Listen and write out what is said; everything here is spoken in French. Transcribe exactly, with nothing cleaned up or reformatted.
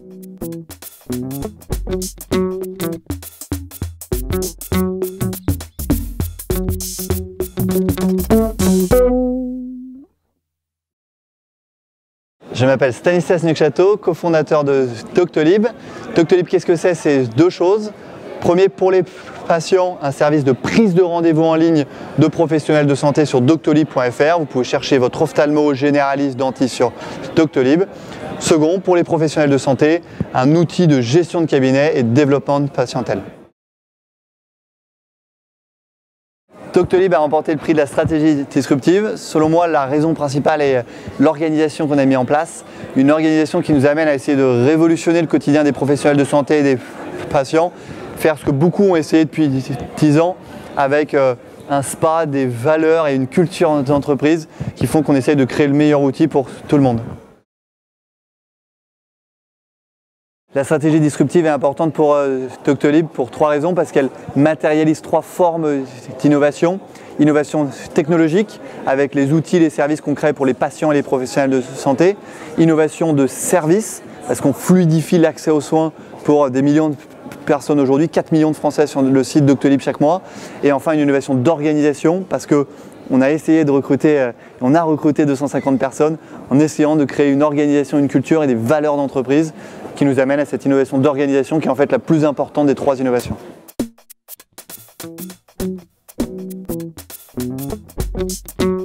Je m'appelle Stanislas Neufchâteau, cofondateur de Doctolib. Doctolib, qu'est-ce que c'est? C'est deux choses. Premier, pour les patients, un service de prise de rendez-vous en ligne de professionnels de santé sur doctolib point F R. Vous pouvez chercher votre ophtalmo, généraliste, dentiste sur Doctolib. Second, pour les professionnels de santé, un outil de gestion de cabinet et de développement de patientèle. Doctolib a remporté le prix de la stratégie disruptive. Selon moi, la raison principale est l'organisation qu'on a mis en place. Une organisation qui nous amène à essayer de révolutionner le quotidien des professionnels de santé et des patients. Faire ce que beaucoup ont essayé depuis dix ans avec un spa, des valeurs et une culture d'entreprise qui font qu'on essaye de créer le meilleur outil pour tout le monde. La stratégie disruptive est importante pour euh, Doctolib pour trois raisons, parce qu'elle matérialise trois formes d'innovation. Innovation technologique, avec les outils et les services qu'on crée pour les patients et les professionnels de santé. Innovation de service, parce qu'on fluidifie l'accès aux soins pour des millions de personnes aujourd'hui, quatre millions de Français sur le site Doctolib chaque mois. Et enfin une innovation d'organisation, parce que on a essayé de recruter, on a recruté deux cent cinquante personnes en essayant de créer une organisation, une culture et des valeurs d'entreprise qui nous amènent à cette innovation d'organisation qui est en fait la plus importante des trois innovations. Thank you.